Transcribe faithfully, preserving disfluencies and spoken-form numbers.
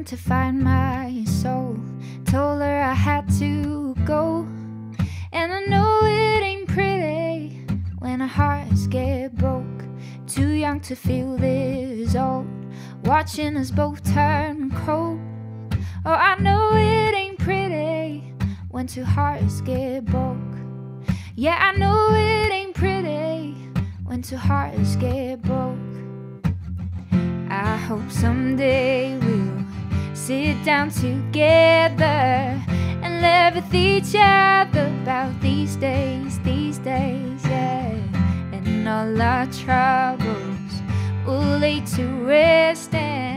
to find my soul. Told her I had to go. And I know it ain't pretty when our hearts get broke. Too young to feel this old, watching us both turn cold. Oh, I know it ain't pretty when two hearts get broke. Yeah, I know it ain't pretty when two hearts get broke. I hope someday we'll sit down together and laugh with each other about these days, these days, yeah. And all our troubles will lay to rest and